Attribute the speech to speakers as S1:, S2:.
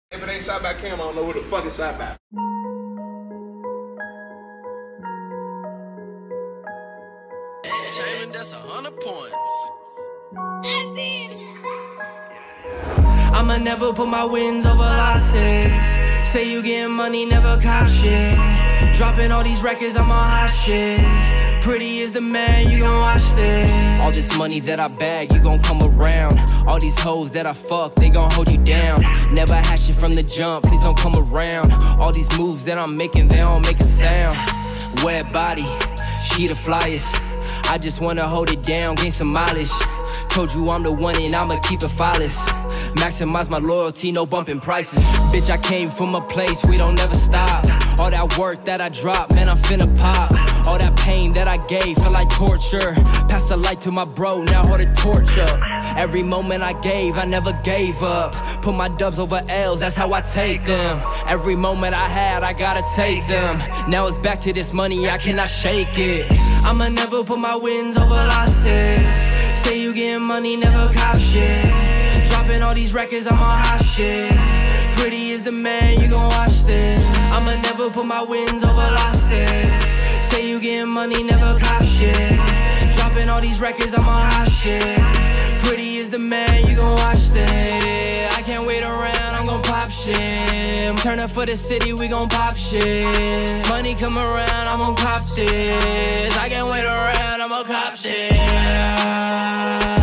S1: If it ain't shot by Cam, I don't know who the fuck it's shot by.
S2: Chamberlain, that's 100 points.
S3: I'ma never put my wins over losses. Say you getting money, never cop shit. Dropping all these records, I'm on hot shit. Pretty is the man, you gon' watch this.
S4: All this money that I bag, you gon' come around. All these hoes that I fuck, they gon' hold you down. Never had shit from the jump, please don't come around. All these moves that I'm making, they don't make a sound. Wet body, she the flyest. I just wanna hold it down, gain some mileage. Told you I'm the one and I'ma keep it flawless. Maximize my loyalty, no bumping prices. Bitch, I came from a place we don't never stop. All that work that I dropped, man, I'm finna pop. All that pain that I gave felt like torture. Pass the light to my bro, now hold the torch up. Every moment I gave, I never gave up. Put my dubs over L's, that's how I take them. Every moment I had, I gotta take them. Now it's back to this money, I cannot shake it.
S3: I'ma never put my wins over losses. Say you getting money, never cop shit. Dropping all these records, I'm on hot shit. Pretty is the man, you gon' watch this. I'ma never put my wins over losses. Say you getting money, never cop shit. Dropping all these records, I'm on hot shit. Pretty is the man, you gon' watch this. I can't wait around, I'm gon' pop shit. Turn up for the city, we gon' pop shit. Money come around, I'm gon' cop this. I can't wait around, I'm gon' cop shit.